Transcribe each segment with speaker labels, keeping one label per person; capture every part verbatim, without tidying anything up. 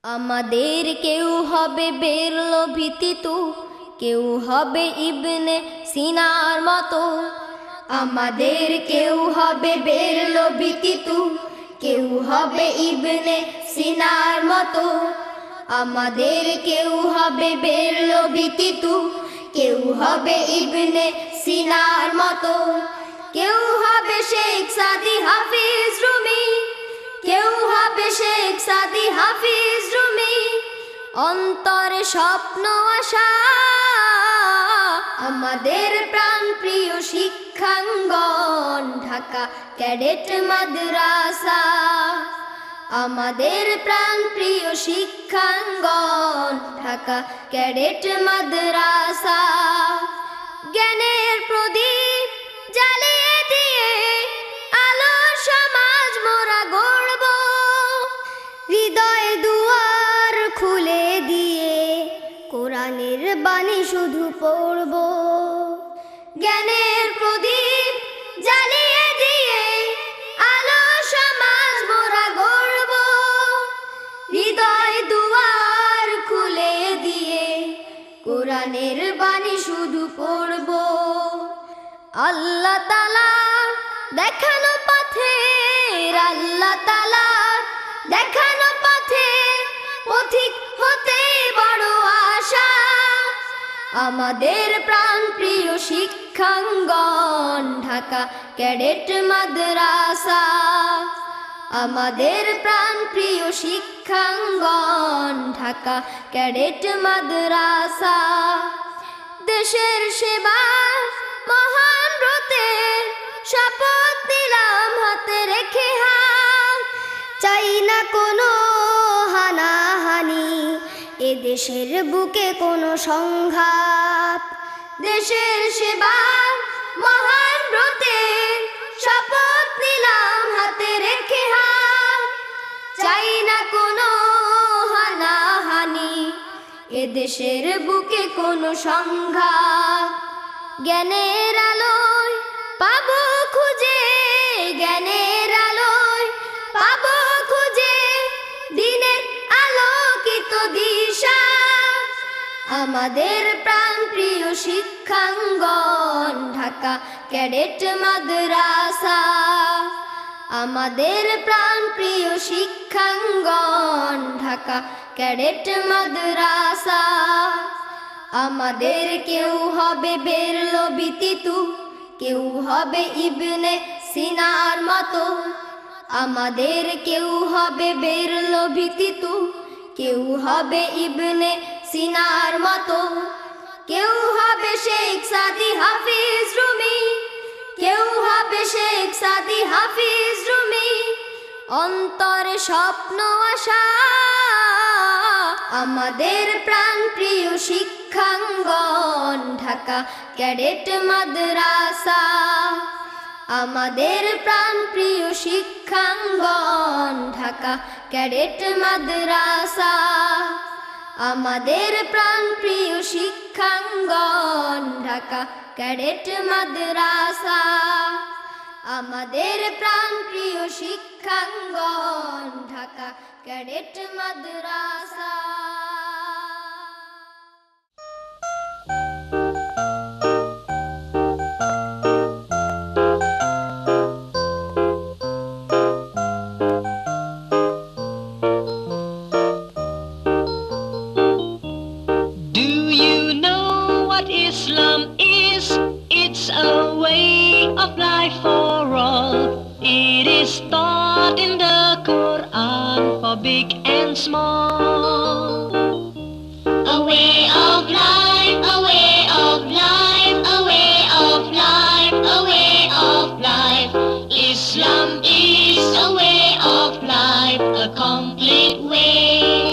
Speaker 1: আমাদের কেউ হবে বেরলভী তিতু, কেউ হবে ইবনে সিনার মতো। আমাদের কেউ হবে বেরলভী তিতু, কেউ হবে ইবনে সিনার মতো। আমাদের কেউ হবে বেরলভী তিতু, কেউ হবে ইবনে সিনার মতো। কেউ হবে শেখ সাদি হাফিজ রুমি, কেউ হবে শেখ সাদি হাফিজ রুমি। অন্তরে স্বপ্ন আশা আমাদের প্রাণ প্রিয় শিক্ষাঙ্গন ঢাকা ক্যাডেট মাদ্রাসা। আমাদের প্রাণ প্রিয় শিক্ষাঙ্গন ঢাকা ক্যাডেট মাদ্রাসা। জ্ঞানের প্রদীপ জ্বালিয়ে দিয়ে আলোর সমাজ মোরা গড়ব, হৃদয় দুয়ার খুলে দিয়ে কোরআনের বাণী শুধু পড়ব। জ্ঞানের প্রদীপ জ্বালিয়ে দিয়ে আলোর সমাজ মোরা গড়ব, হৃদয় দুয়ার খুলে দিয়ে কোরআনের বাণী শুধু পড়ব। আল্লাহ তাআলা দেখানো পথে, আল্লাহ তাআলা দেখানো পথে পথিক হতে বড় আশা। আমাদের প্রাণ প্রিয় শিক্ষাঙ্গন ঢাকা ক্যাডেট মাদ্রাসা। আমাদের প্রাণ প্রিয় শিক্ষাঙ্গন ঢাকা ক্যাডেট মাদ্রাসা। দেশের সেবা মহান ব্রতে শপথ নিলাম হাতে রেখে হাত। চাই না কোনো হানাহানি, এ দেশের বুকে কোনো সংঘাত। দেশের সেবা মহান ব্রতে শপথ নিলাম হাতে রেখে হাত। চাই না কোনো হানাহানি, এ দেশের বুকে কোনো সংঘাত। জ্ঞানের আলোয় পাবো খুঁজে, জ্ঞানের আলোয় পাবো খুঁজে দিনের আলোকিত দিশা। আমাদের প্রাণ প্রিয় শিক্ষাঙ্গন ঢাকা ক্যাডেট মাদ্রাসা। আমাদের প্রাণ প্রিয় শিক্ষাঙ্গন ঢাকা ক্যাডেট মাদ্রাসা। আমাদের কেউ হবে বেরলভী তিতু, কেউ হবে ইবনে সিনার মতো। আমাদের কেউ হবে বেরলভী তিতু, কেউ হবে ইবনে সিনার মতো। কেউ হবে শেখ সাদি হাফিজ রুমি, কেউ হবে শেখ সাদি হাফিজ রুমি। অন্তরে স্বপ্ন আশা আমাদের প্রাণ প্রিয় শিক্ষাঙ্গন ঢাকা ক্যাডেট মাদ্রাসা। আমাদের প্রাণ প্রিয় শিক্ষাঙ্গন ঢাকা ক্যাডেট মাদ্রাসা। আমাদের প্রাণ প্রিয় শিক্ষাঙ্গন ঢাকা ক্যাডেট মাদ্রাসা। আমাদের প্রাণ প্রিয় শিক্ষাঙ্গন ঢাকা ক্যাডেট মাদ্রাসা।
Speaker 2: Islam is, it's a way of life for all. It is taught in the Quran for big and small.
Speaker 3: A way of life, a way of life, a way of life, a way of life. Islam is a way of life, a complete way.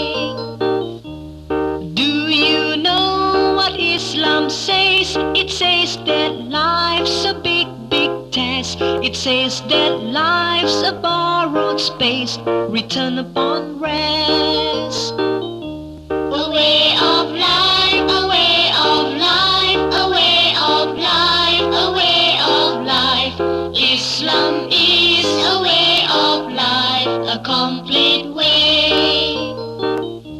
Speaker 2: Islam says, it says that life's a big, big test. It says that life's a borrowed space, return upon rest.
Speaker 3: A way of life, a way of life, a way of life, a way of life. Islam is a way of life, a complete way.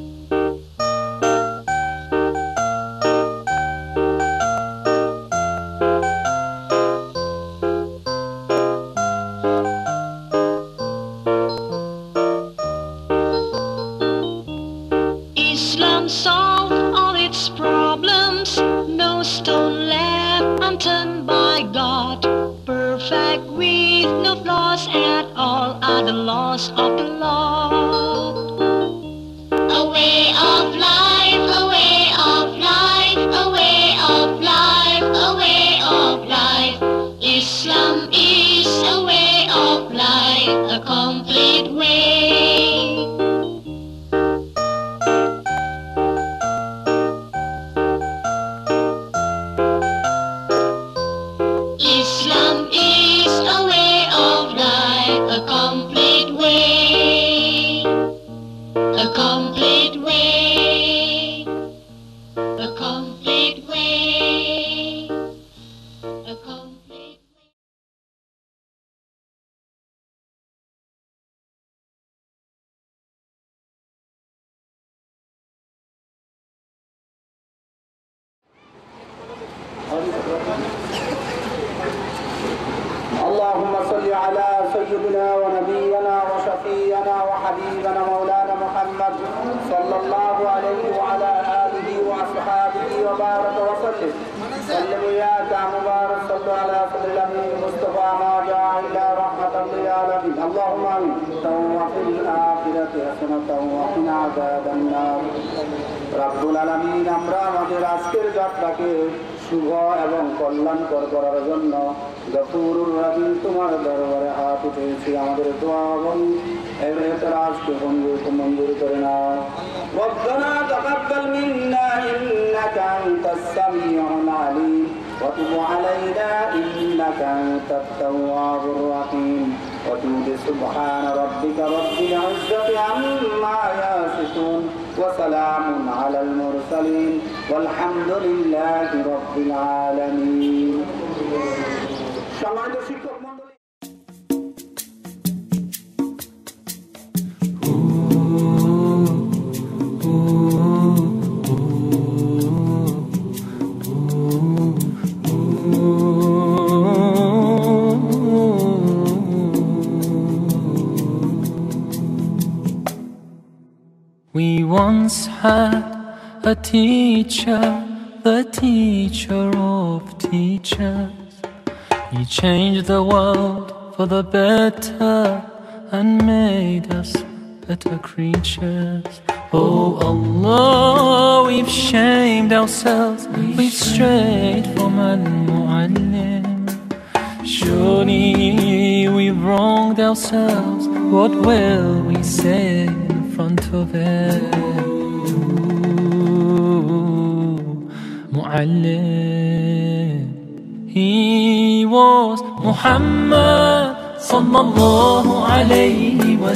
Speaker 2: Islam solved all its problems. No stone left unturned by God. Perfect with no flaws at all are the laws of the Lord.
Speaker 3: A way of life, a way of life, a way of life, a way of life. Islam is a way of life, a complete way. Islam is a way of life, a complete way, a complete way, a complete way, a complete way.
Speaker 4: اللهم صل على سيدنا ونبينا وشفينا وحبيبنا مولانا محمد صلى الله عليه وعلى آله وأصحابه وبارك وسلم. سلم إياك مبارك صل على سيدنا الأمين المصطفى ما جاء إلا رحمة للعالمين. اللهم آمين. وفي الآخرة حسنة وقنا عذاب النار. রব্বুল আলামিন, আমরা আমাদের আজকের যাত্রাকে শুভ এবং কল্যাণকর করার জন্য গফুরুর রহিম তোমার দরবারে হাত উঠেছি। আমাদের দোয়া এবং এতরাজকে মঞ্জুর করে নাও। রব্বানা তাকাব্বাল মিন্না ইন্নাকা আনতাস সামিউল আলিম ওয়া তুব আলাইনা ইন্নাকা আনতাত তাওয়াবুর রহিম। وتوب سبحان ربك رب العزة عما يصفون وسلام على المرسلين والحمد لله رب العالمين. সম্মানিত শিক্ষক মণ্ডলী,
Speaker 5: We once had a teacher, the teacher of teachers. He changed the world for the better and made us better creatures. Oh Allah, we've shamed ourselves, we've strayed from Al-Mu'allim. Surely we've wronged ourselves, what will we say in front of it? Mu'allim, he was Muhammad sallallahu alayhi wa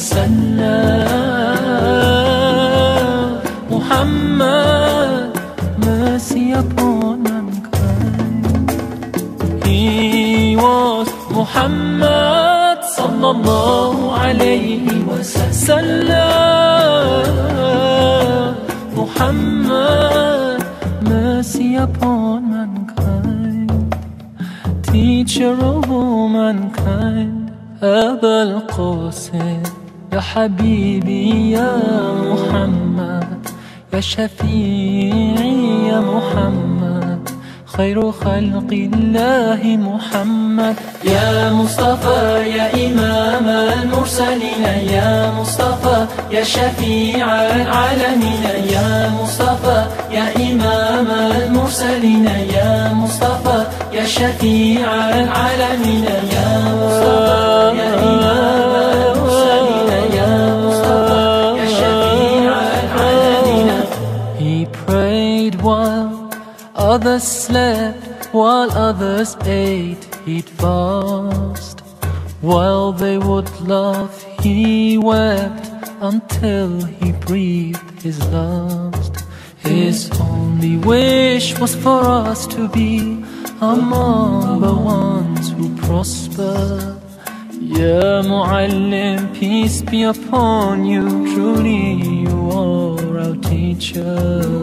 Speaker 5: sallam. Muhammad, mercy upon mankind. He was Muhammad sallallahu alayhi wa sallam. Muhammad, mercy upon mankind. Teacher of all mankind. أبا القاسم يا حبيبي يا محمد، يا شفيعي يا محمد، خير خلق الله محمد. يا مصطفى يا إمام المرسلين، يا مصطفى يا شفيع العالمين، يا مصطفى يا إمام المرسلين، يا مصطفى يا شفيع العالمين، يا مصطفى يا إمام المرسلين، يا مصطفى يا شفيع العالمين. He prayed while others slept, while others ate, he'd fast. While they would laugh, he wept until he breathed his last. His only wish was for us to be among the ones who prosper. Ya Mu'allim, peace be upon you, truly you are our teacher.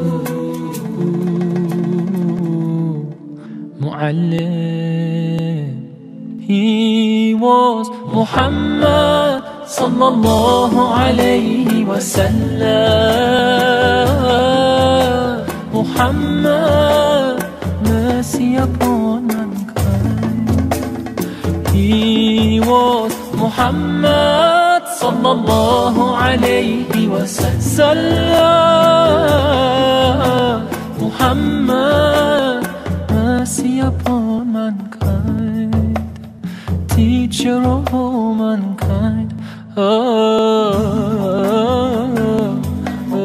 Speaker 5: Mu'allim, he was Muhammad sallallahu alayhi wa sallam. Muhammad, mercy upon mankind. He was Muhammad sallallahu alayhi wa sallam. Muhammad, mercy upon mankind, teacher of all mankind. Oh, oh, oh,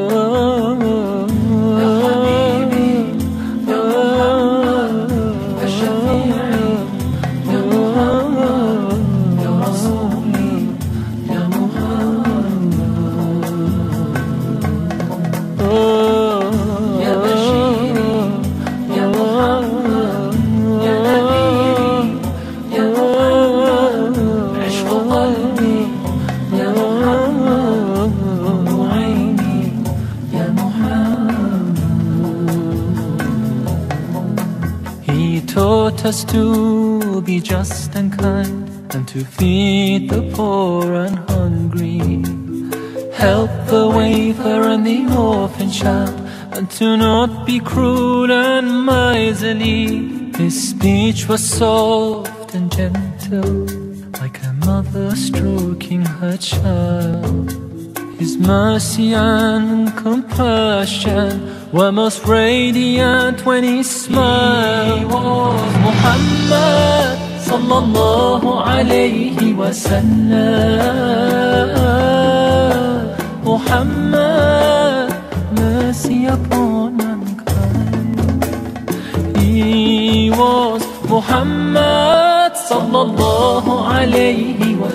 Speaker 6: Ya Habibi, Ya Muhammad, Ya Shafi'i, Ya Muhammad, Ya Rasuli, Ya Muhammad. Ya Bashiri, Ya Muhammad, Ya Nadiri, Ya Muhammad, عشق قلبي يا محمد، نور عيني يا محمد.
Speaker 5: He taught us to be just and kind, and to feed the poor and hungry, help the wafer and the orphan child, and to not be cruel and miserly. His speech was soft and gentle, like a mother stroking her child. His mercy and compassion were most radiant when he smiled. He was Muhammad sallallahu alayhi wa sallam. Muhammad, mercy upon mankind. He was Muhammad sallallahu alayhi wa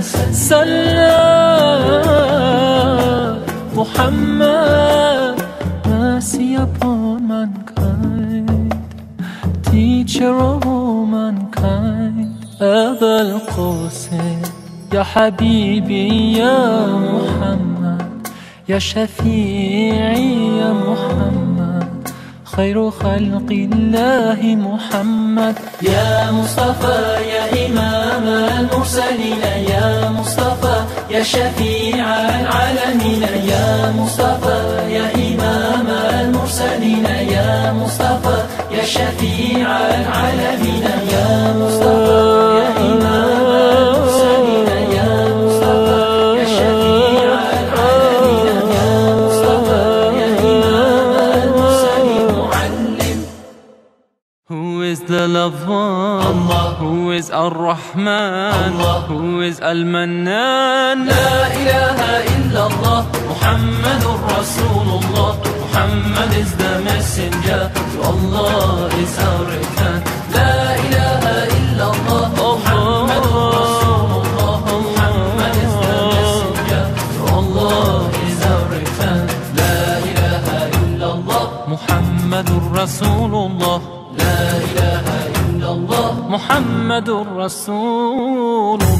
Speaker 5: sallam. Muhammad, mercy upon mankind, teacher of all mankind. أبا القاسم يا حبيبي يا محمد، يا شفيعي يا محمد، خير خلق الله محمد. يا مصطفى يا إمام المرسلين، يا مصطفى يا شفيع العالمين، يا مصطفى يا إمام المرسلين، يا مصطفى يا شفيع العالمين، يا مصطفى يا إمام المرسلين، يا مصطفى يا شفيع العالمين، يا مصطفى يا إمام المرسلين. معلم. Who is the loved one? Allah. Who is Ar-Rahman? Allah. Who is Al-Mannan? La ilaha illallah, Muhammadur Rasulullah. Muhammad is the messenger, to Allah is our return. La ilaha illallah, Muhammadur Rasulullah. Muhammad is the messenger, to Allah is our return. La ilaha illallah, Muhammadur Rasulullah. La ilaha illallah, Muhammadur Rasulullah.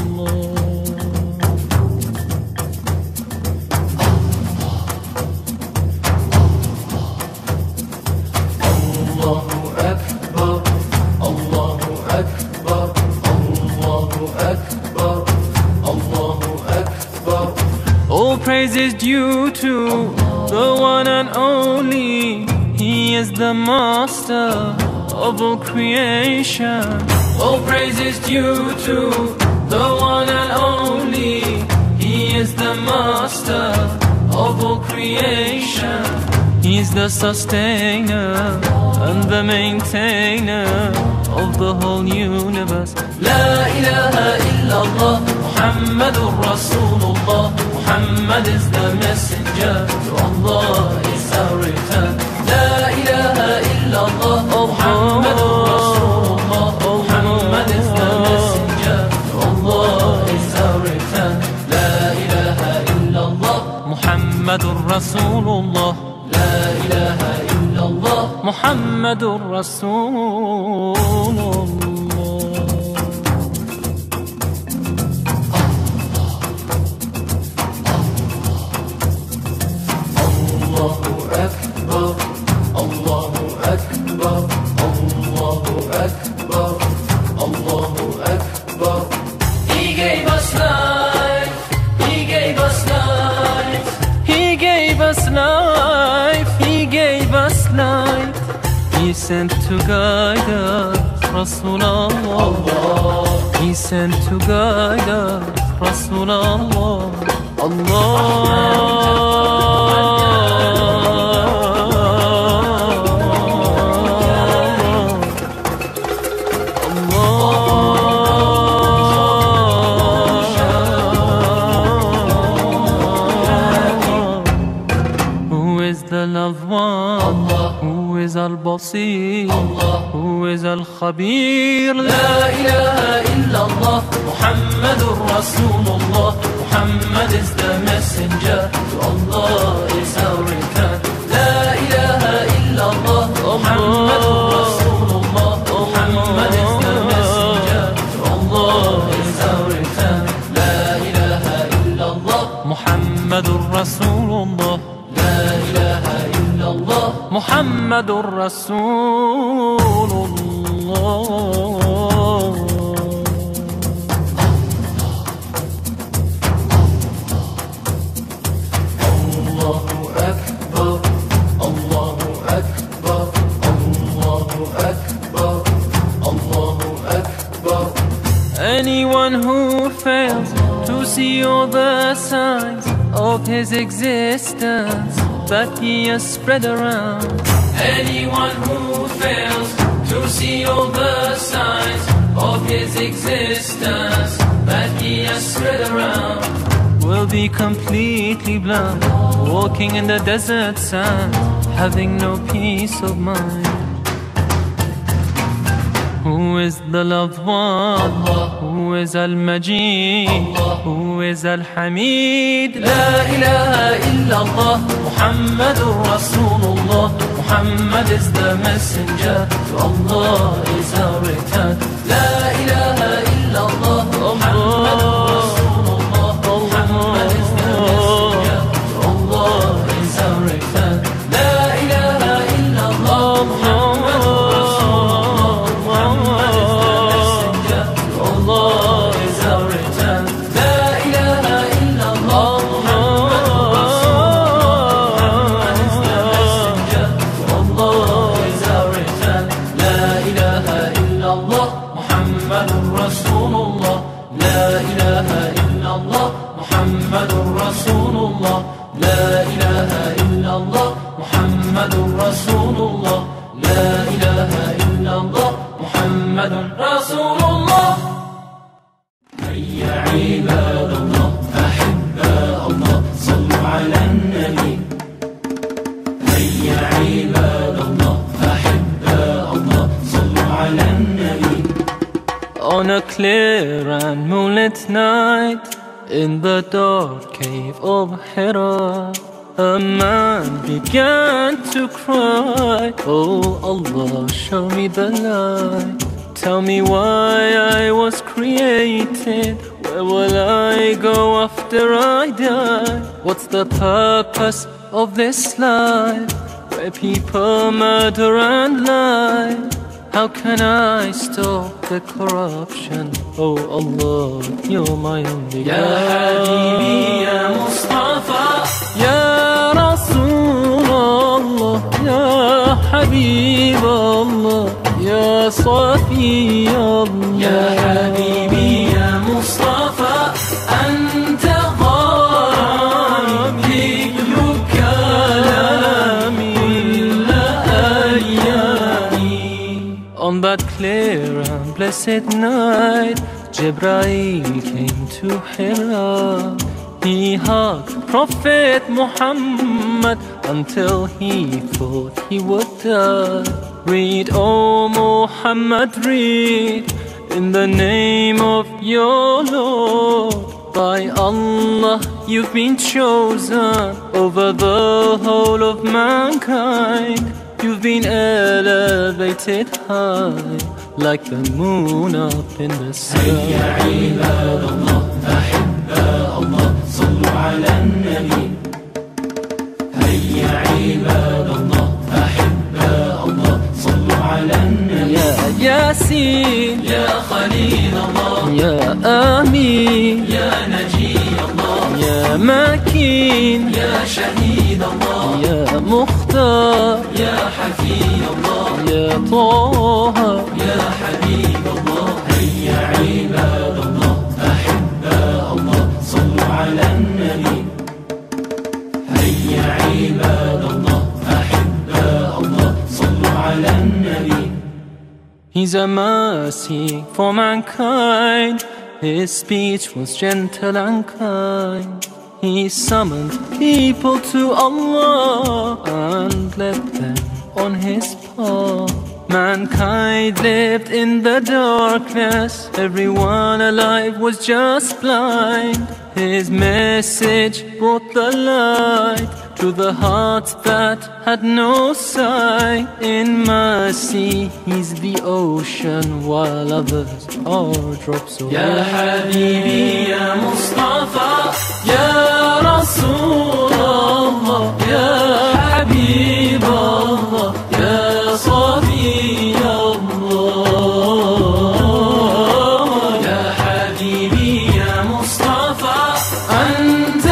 Speaker 6: Allahu Akbar, Allahu Akbar, Allahu Akbar, Allahu Akbar.
Speaker 5: All praise is due to the one and only. He is the master of all creation. All praise is due to the one and only. He is the master of all creation. He's the sustainer and the maintainer of the whole universe. La ilaha illallah, Muhammadur Rasulullah. Muhammad is the messenger, to Allah is our return. La ilaha illallah, Muhammadur Rasulullah. Muhammad is the messenger, to Allah is our return. La ilaha illallah, Muhammadur Rasulullah. La ilaha illallah, Muhammadur Rasulullah.
Speaker 6: Allahu Akbar, Allahu Akbar, Allahu Akbar, Allahu Akbar.
Speaker 5: He gave us life, He gave us life, He gave us life, He gave us life. sent to guide us, Rasulallah. He sent to guide us, Rasulallah. Allah. Loved one, Allah. Who is Al-Basir, Allah. Who is Al-Khabir. La ilaha illallah, Muhammadur Rasulullah. Muhammad is the messenger, to Allah is our return. La ilaha illallah, Muhammadur Rasulullah. Muhammad is the messenger, to Allah is our return. La ilaha illallah, Muhammadur Rasulullah. La ilaha illallah, Muhammadur Rasulullah. Allahu Akbar, Allahu Akbar, Allahu Akbar, Allahu Akbar. Anyone who fails to see all the signs of his existence that he has spread around. Anyone who fails to see all the signs of his existence that he has spread around will be completely blind, walking in the desert sand, having no peace of mind. Who is the loved one, Allah. Who is Al-Majid, Allah. Who is Al-Hamid. La ilaha illallah, Muhammadur Rasulullah. Muhammad is the messenger, to Allah is our return. La ilaha illallah, Muhammadur Rasulullah. Muhammad is the messenger, to Allah is our return. La ilaha illallah, Muhammadur Muhammadur Rasulullah. La ilaha illallah, Muhammadur Rasulullah. La ilaha illallah, Muhammadur Rasulullah. Hayya ibadallah, ahibba Allah, sallu ala nabi. Hayya ibadallah, ahibba Allah, sallu ala nabi. On a clear and moonlit night, in the dark cave of Hira, a man began to cry, oh Allah, show me the light. Tell me why I was created. Where will I go after I die? What's the purpose of this life, where people murder and lie? How can I stop the corruption? Oh Allah, you're my only God. Ya Habibi, Ya Mustafa, Ya Rasulullah, Ya Habib Allah, Ya Safi Allah. Ya Habibi, Ya Mustafa, Anta Gharami, Kullu Kalami, Kulla Ayyami. On that clear and blessed night, Jibreel came to Hira. He hugged Prophet Muhammad until he thought he would die. Read, oh Muhammad, read, in the name of your Lord. By Allah, you've been chosen over the whole of mankind. You've been elevated high, like the moon up in the sky. Hayya ibadallah, ahibba Allah, sallu ala nabi. Hayya ibadallah, ahibba Allah, sallu ala nabi. Ya Yasin, Ya Khalil Allah, Ya Amin, Ya Naji Allah, Ya Makin, Ya Shahid
Speaker 6: رشيد الله
Speaker 5: يا مختار
Speaker 6: يا حفيد الله
Speaker 5: يا طه
Speaker 6: يا حبيب الله هيا عباد الله أحباء الله صلوا على النبي هيا عباد الله أحباء الله صلوا على النبي.
Speaker 5: He's a mercy for mankind. His speech was gentle and kind. He summoned people to Allah and led them on his path. Mankind lived in the darkness. Everyone alive was just blind. His message brought the light to the hearts that had no sight. In mercy, he's the ocean, while others are drops of
Speaker 6: يا حبيبي يا مصطفى
Speaker 5: يا رسول الله يا حبيب الله يا صفي الله.
Speaker 6: يا حبيبي يا مصطفى
Speaker 5: أنت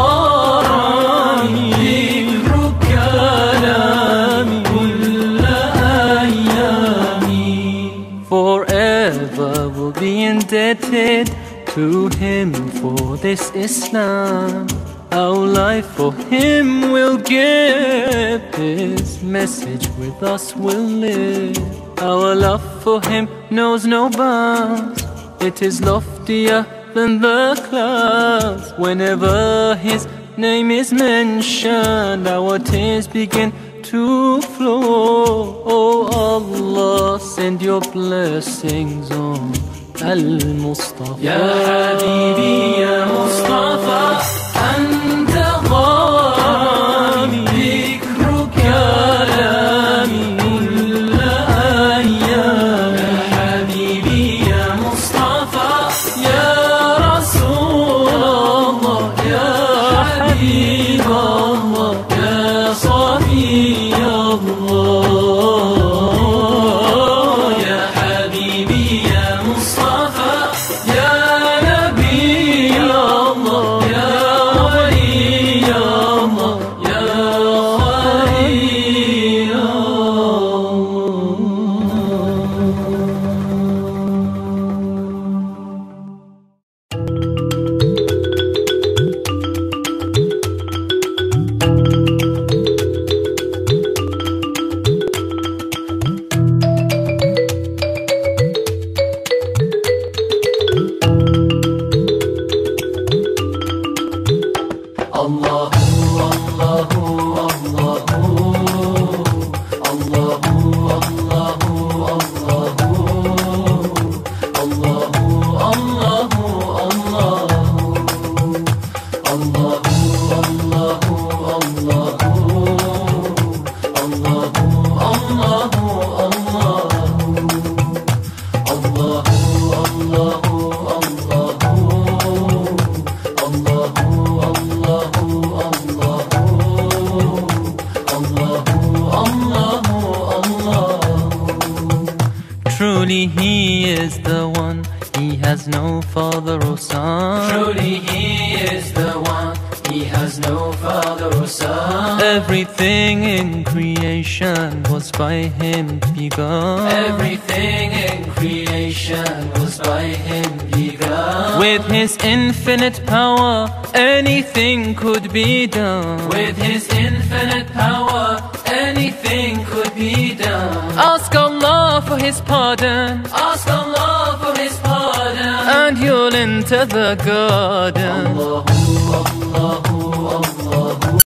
Speaker 5: غرامي ذكرك كلامي كل أيامي. Forever will be indebted to him for this Islam. Our life for him will give. His message with us will live. Our love for him knows no bounds. It is loftier than the clouds. Whenever his name is mentioned, our tears begin to flow. Oh Allah, send your blessings on Al-Mustafa.
Speaker 6: يا حبيبي يا مصطفى
Speaker 5: أنت غرامي ذكرك كلامي كل أيامي.
Speaker 6: يا حبيبي يا مصطفى
Speaker 5: يا رسول الله يا حبيب الله يا صفي الله.
Speaker 6: يا حبيبي يا مصطفى
Speaker 5: يا نبي الله يا ولي الله يا خليل
Speaker 6: الله الله الله الله الله الله الله
Speaker 5: Truly he is the one, he has no father or son.
Speaker 6: Truly he is the one, he has no father or son.
Speaker 5: Everything in creation was by him begun.
Speaker 6: Everything in creation was by him begun.
Speaker 5: With his infinite power, anything could be done.
Speaker 6: With his infinite power, anything could be done.
Speaker 5: Ask Allah for his pardon,
Speaker 6: Ask Allah for his pardon,
Speaker 5: and you'll enter the garden.
Speaker 6: Allahu, Allahu,